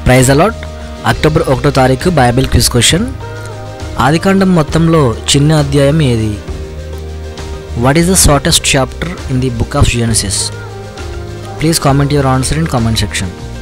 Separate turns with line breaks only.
Praise allot. October 1వ తారీఖు Bible quiz question. ఆదికాండం మొత్తంలో చిన్న అధ్యాయం ఏది? What is the shortest chapter in the book of Genesis? Please comment your answer in comment section.